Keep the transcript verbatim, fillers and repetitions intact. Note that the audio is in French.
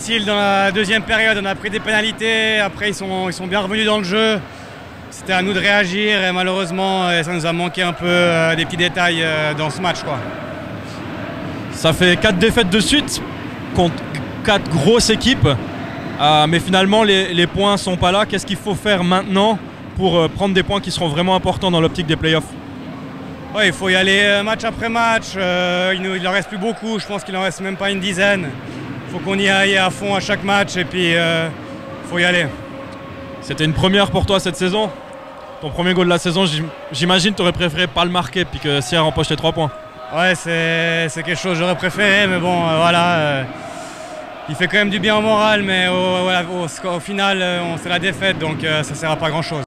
difficile dans la deuxième période. On a pris des pénalités, après ils sont, ils sont bien revenus dans le jeu. C'était à nous de réagir et malheureusement ça nous a manqué un peu euh, des petits détails euh, dans ce match, quoi. Ça fait quatre défaites de suite contre quatre grosses équipes, euh, mais finalement les, les points ne sont pas là. Qu'est-ce qu'il faut faire maintenant pour euh, prendre des points qui seront vraiment importants dans l'optique des playoffs? Ouais, il faut y aller euh, match après match, euh, il ne leur reste plus beaucoup, je pense qu'il en reste même pas une dizaine. Il faut qu'on y aille à fond à chaque match et puis il euh, faut y aller. C'était une première pour toi cette saison? Ton premier goal de la saison, j'imagine tu aurais préféré pas le marquer puis que Sierre empoche les trois points. Ouais, c'est quelque chose que j'aurais préféré, mais bon, euh, voilà. Euh, il fait quand même du bien au moral, mais au, voilà, au, au final, euh, c'est la défaite, donc euh, ça ne sert à pas grand-chose.